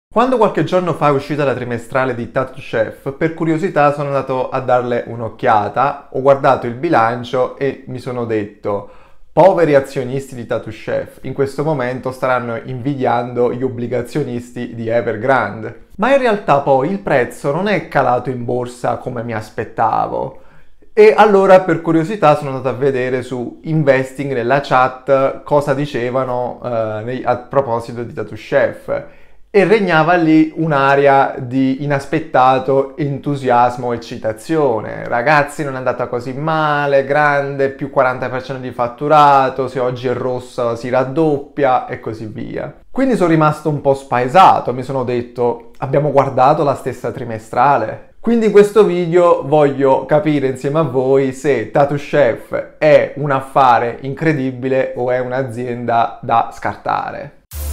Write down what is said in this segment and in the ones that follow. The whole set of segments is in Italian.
Quando qualche giorno fa è uscita la trimestrale di Tattoo Chef, per curiosità sono andato a darle un'occhiata, ho guardato il bilancio e mi sono detto: poveri azionisti di Tattoo Chef, in questo momento staranno invidiando gli obbligazionisti di Evergrande. Ma in realtà poi il prezzo non è calato in borsa come mi aspettavo. E allora per curiosità sono andato a vedere su Investing nella chat cosa dicevano a proposito di Tattoo Chef. E regnava lì un'aria di inaspettato entusiasmo e eccitazione. Ragazzi, non è andata così male, grande, più 40% di fatturato, se oggi è rossa si raddoppia e così via. Quindi sono rimasto un po' spaesato, mi sono detto: abbiamo guardato la stessa trimestrale? Quindi in questo video voglio capire insieme a voi se Tattoo Chef è un affare incredibile o è un'azienda da scartare.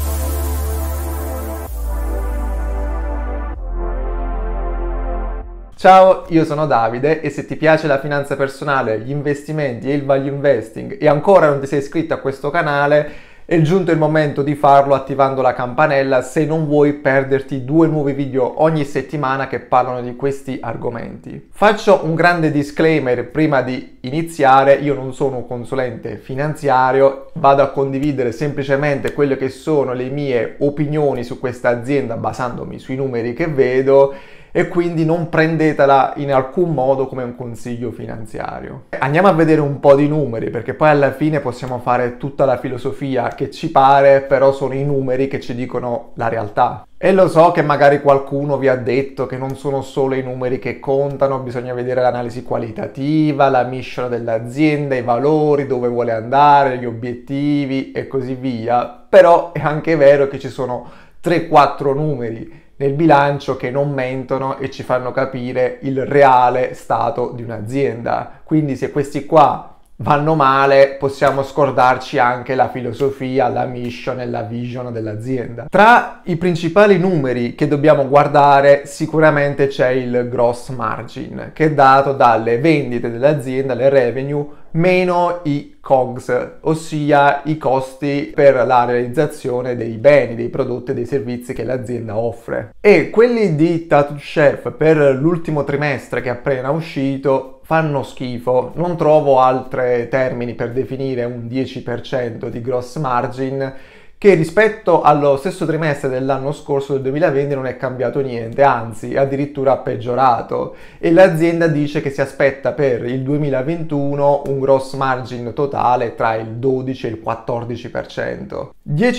Ciao, io sono Davide e se ti piace la finanza personale, gli investimenti e il value investing e ancora non ti sei iscritto a questo canale, è giunto il momento di farlo attivando la campanella se non vuoi perderti 2 nuovi video ogni settimana che parlano di questi argomenti. Faccio un grande disclaimer prima di iniziare: io non sono un consulente finanziario, vado a condividere semplicemente quelle che sono le mie opinioni su questa azienda basandomi sui numeri che vedo, e quindi non prendetela in alcun modo come un consiglio finanziario. Andiamo a vedere un po' di numeri, perché poi alla fine possiamo fare tutta la filosofia che ci pare, però sono i numeri che ci dicono la realtà. E lo so che magari qualcuno vi ha detto che non sono solo i numeri che contano, bisogna vedere l'analisi qualitativa, la mission dell'azienda, i valori, dove vuole andare, gli obiettivi e così via. Però è anche vero che ci sono 3-4 numeri nel bilancio che non mentono e ci fanno capire il reale stato di un'azienda. Quindi se questi qua vanno male, possiamo scordarci anche la filosofia, la mission e la vision dell'azienda. Tra i principali numeri che dobbiamo guardare sicuramente c'è il gross margin, che è dato dalle vendite dell'azienda, le revenue, meno i COGS, ossia i costi per la realizzazione dei beni, dei prodotti e dei servizi che l'azienda offre. E quelli di Tattoo Chef per l'ultimo trimestre che è appena uscito fanno schifo, non trovo altri termini per definire un 10% di gross margin, che rispetto allo stesso trimestre dell'anno scorso, del 2020, non è cambiato niente, anzi è addirittura peggiorato, e l'azienda dice che si aspetta per il 2021 un gross margin totale tra il 12 e il 14%.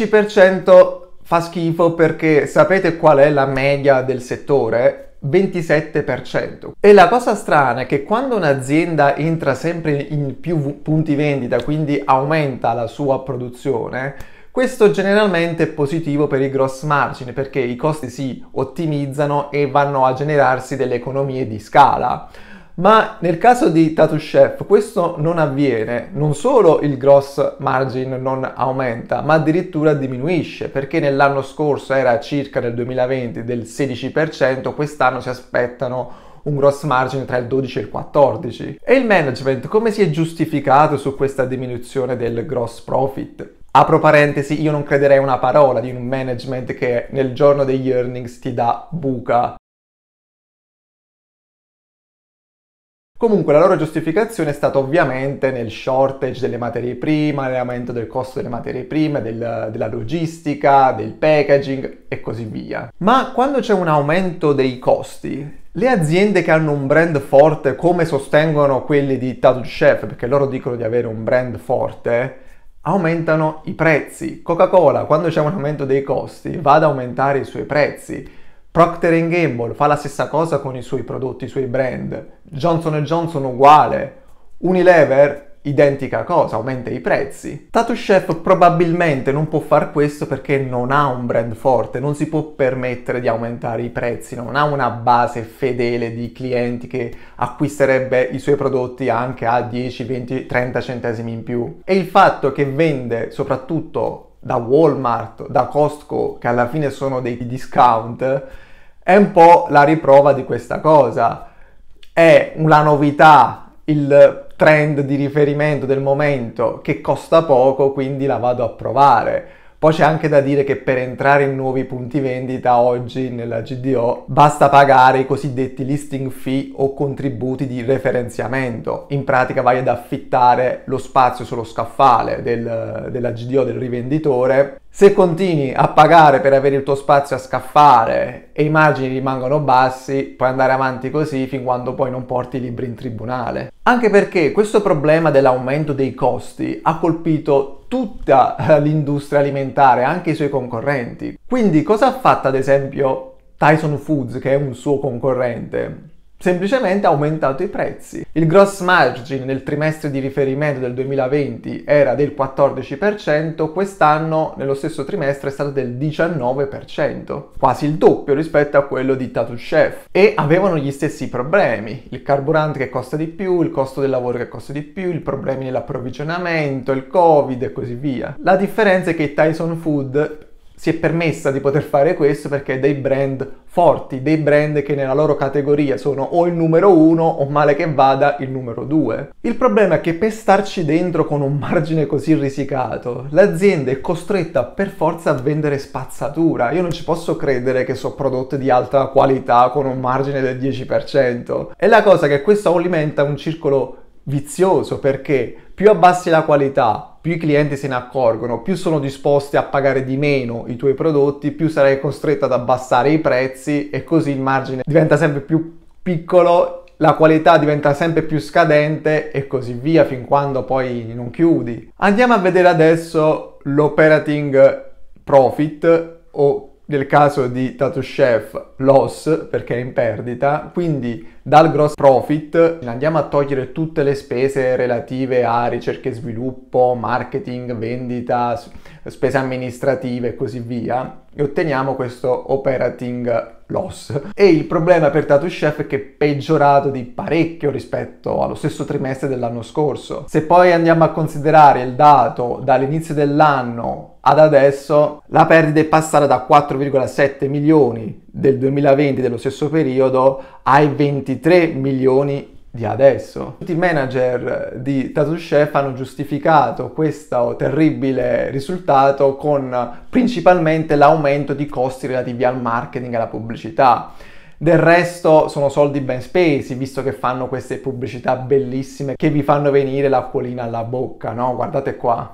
10% fa schifo perché sapete qual è la media del settore? 27%. E la cosa strana è che quando un'azienda entra sempre in più punti vendita, quindi aumenta la sua produzione, questo generalmente è positivo per i gross margin, perché i costi si ottimizzano e vanno a generarsi delle economie di scala. Ma nel caso di Tattoo Chef questo non avviene, non solo il gross margin non aumenta, ma addirittura diminuisce, perché nell'anno scorso era circa, nel 2020, del 16%, quest'anno si aspettano un gross margin tra il 12 e il 14%. E il management come si è giustificato su questa diminuzione del gross profit? Apro parentesi, io non crederei una parola di un management che nel giorno degli earnings ti dà buca. Comunque la loro giustificazione è stata ovviamente nel shortage delle materie prime, nell'aumento del costo delle materie prime, della logistica, del packaging e così via. Ma quando c'è un aumento dei costi, le aziende che hanno un brand forte, come sostengono quelli di Tattoo Chef, perché loro dicono di avere un brand forte, aumentano i prezzi. Coca-Cola, quando c'è un aumento dei costi, va ad aumentare i suoi prezzi. Procter & Gamble fa la stessa cosa con i suoi prodotti, i suoi brand. Johnson & Johnson uguale. Unilever, identica cosa, aumenta i prezzi. Tattoo Chef probabilmente non può fare questo perché non ha un brand forte, non si può permettere di aumentare i prezzi, non ha una base fedele di clienti che acquisterebbe i suoi prodotti anche a 10, 20, 30 centesimi in più. E il fatto che vende soprattutto da Walmart, da Costco, che alla fine sono dei discount, è un po' la riprova di questa cosa. È una novità, il trend di riferimento del momento che costa poco, quindi la vado a provare. Poi c'è anche da dire che per entrare in nuovi punti vendita oggi nella GDO basta pagare i cosiddetti listing fee o contributi di referenziamento. In pratica vai ad affittare lo spazio sullo scaffale della GDO del rivenditore. Se continui a pagare per avere il tuo spazio a scaffale e i margini rimangono bassi, puoi andare avanti così fin quando poi non porti i libri in tribunale. Anche perché questo problema dell'aumento dei costi ha colpito tutta l'industria alimentare, anche i suoi concorrenti. Quindi cosa ha fatto ad esempio Tyson Foods, che è un suo concorrente? Semplicemente ha aumentato i prezzi. Il gross margin nel trimestre di riferimento del 2020 era del 14%, quest'anno nello stesso trimestre è stato del 19%, quasi il doppio rispetto a quello di Tattoo Chef. E avevano gli stessi problemi, il carburante che costa di più, il costo del lavoro che costa di più, i problemi nell'approvvigionamento, il Covid e così via. La differenza è che Tyson Food si è permessa di poter fare questo perché è dei brand forti, dei brand che nella loro categoria sono o il numero 1 o male che vada il numero 2. Il problema è che per starci dentro con un margine così risicato, l'azienda è costretta per forza a vendere spazzatura. Io non ci posso credere che sono prodotti di alta qualità con un margine del 10%. E la cosa è che questo alimenta un circolo vizioso, perché più abbassi la qualità, più i clienti se ne accorgono, più sono disposti a pagare di meno i tuoi prodotti, più sarai costretto ad abbassare i prezzi e così il margine diventa sempre più piccolo, la qualità diventa sempre più scadente e così via fin quando poi non chiudi. Andiamo a vedere adesso l'operating profit, o nel caso di Tattoo Chef loss perché è in perdita. Quindi dal gross profit andiamo a togliere tutte le spese relative a ricerca e sviluppo, marketing, vendita, spese amministrative e così via, e otteniamo questo operating loss. E il problema per Tattoo Chef è che è peggiorato di parecchio rispetto allo stesso trimestre dell'anno scorso. Se poi andiamo a considerare il dato dall'inizio dell'anno ad adesso, la perdita è passata da 4,7 milioni del 2020 dello stesso periodo ai 23 milioni di adesso. Tutti i manager di Tattoo Chef hanno giustificato questo terribile risultato con principalmente l'aumento di costi relativi al marketing e alla pubblicità. Del resto sono soldi ben spesi, visto che fanno queste pubblicità bellissime che vi fanno venire l'acquolina alla bocca, no? Guardate qua.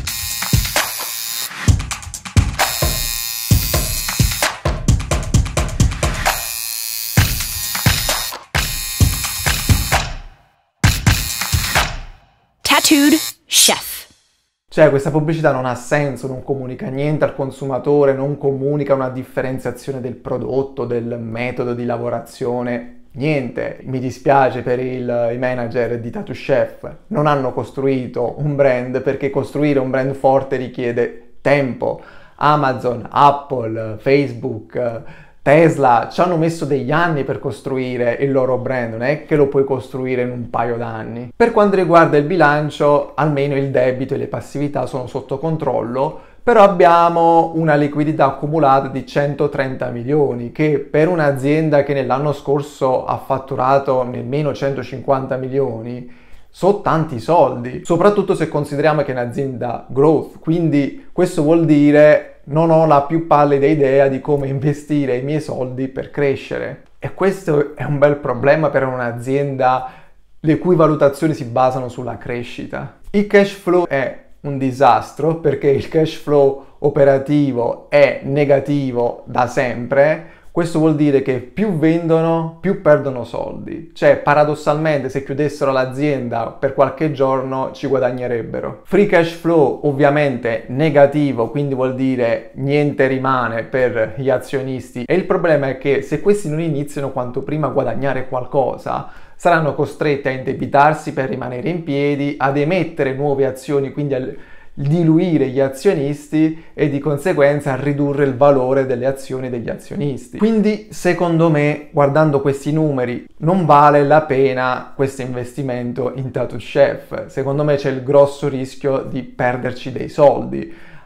Tattooed Chef. Cioè, questa pubblicità non ha senso, non comunica niente al consumatore, non comunica una differenziazione del prodotto, del metodo di lavorazione, niente. Mi dispiace per i manager di Tattoo Chef, non hanno costruito un brand, perché costruire un brand forte richiede tempo. Amazon, Apple, Facebook, Tesla ci hanno messo degli anni per costruire il loro brand, non è che lo puoi costruire in un paio d'anni. Per quanto riguarda il bilancio, almeno il debito e le passività sono sotto controllo, però abbiamo una liquidità accumulata di 130 milioni, che per un'azienda che nell'anno scorso ha fatturato nemmeno 150 milioni, sono tanti soldi, soprattutto se consideriamo che è un'azienda growth, quindi questo vuol dire non ho la più pallida idea di come investire i miei soldi per crescere. E questo è un bel problema per un'azienda le cui valutazioni si basano sulla crescita. Il cash flow è un disastro perché il cash flow operativo è negativo da sempre. Questo vuol dire che più vendono, più perdono soldi. Cioè, paradossalmente, se chiudessero l'azienda per qualche giorno ci guadagnerebbero. Free cash flow ovviamente negativo, quindi vuol dire niente rimane per gli azionisti. E il problema è che se questi non iniziano quanto prima a guadagnare qualcosa, saranno costretti a indebitarsi per rimanere in piedi, ad emettere nuove azioni, quindi a diluire gli azionisti e di conseguenza a ridurre il valore delle azioni degli azionisti. Quindi secondo me, guardando questi numeri, non vale la pena questo investimento in Tattoo Chef. Secondo me c'è il grosso rischio di perderci dei soldi.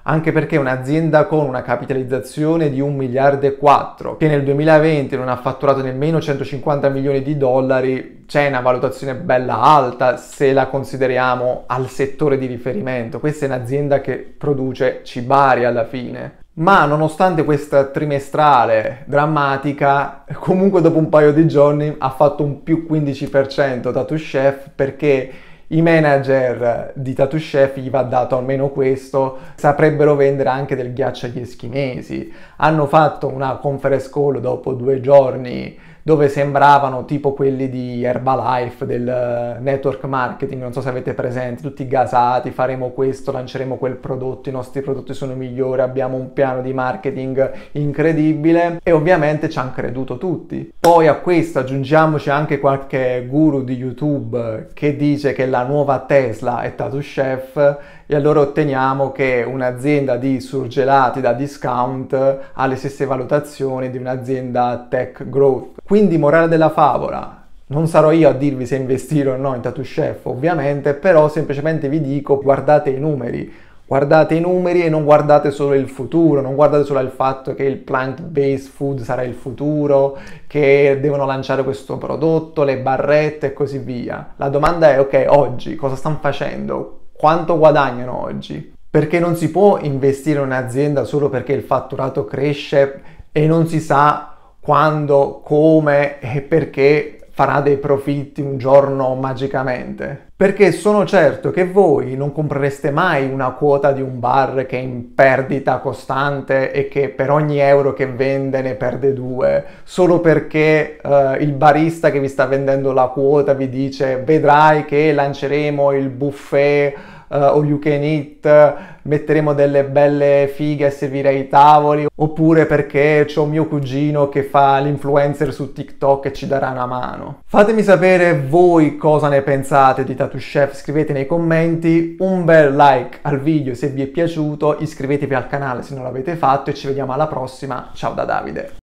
anche perché un'azienda con una capitalizzazione di 1,4 miliardi, che nel 2020 non ha fatturato nemmeno 150 milioni di dollari, c'è una valutazione bella alta se la consideriamo al settore di riferimento. Questa è un'azienda che produce cibarie alla fine. Ma nonostante questa trimestrale drammatica, comunque dopo un paio di giorni ha fatto un più 15% Tattoo Chef, perché i manager di Tattoo Chef, gli va dato almeno questo, saprebbero vendere anche del ghiaccio agli eschimesi. Hanno fatto una conference call dopo 2 giorni dove sembravano tipo quelli di Herbalife, del network marketing, non so se avete presente, tutti gasati, faremo questo, lanceremo quel prodotto, i nostri prodotti sono migliori, abbiamo un piano di marketing incredibile, e ovviamente ci hanno creduto tutti. Poi a questo aggiungiamoci anche qualche guru di YouTube che dice che la nuova Tesla è Tattoo Chef, e allora otteniamo che un'azienda di surgelati da discount ha le stesse valutazioni di un'azienda tech growth. Quindi, morale della favola, non sarò io a dirvi se investire o no in Tattoo Chef, ovviamente, però semplicemente vi dico: guardate i numeri. Guardate i numeri e non guardate solo il futuro, non guardate solo al fatto che il plant-based food sarà il futuro, che devono lanciare questo prodotto, le barrette e così via. La domanda è: ok, oggi cosa stanno facendo? Quanto guadagnano oggi? Perché non si può investire in un'azienda solo perché il fatturato cresce e non si sa quando, come e perché farà dei profitti un giorno magicamente. Perché sono certo che voi non comprereste mai una quota di un bar che è in perdita costante e che per ogni euro che vende ne perde 2, solo perché il barista che vi sta vendendo la quota vi dice: vedrai che lanceremo il buffet all you can eat, metteremo delle belle fighe a servire ai tavoli, oppure perché c'ho mio cugino che fa l'influencer su TikTok e ci darà una mano. Fatemi sapere voi cosa ne pensate di Tattoo Chef, scrivete nei commenti, un bel like al video se vi è piaciuto, iscrivetevi al canale se non l'avete fatto e ci vediamo alla prossima. Ciao da Davide.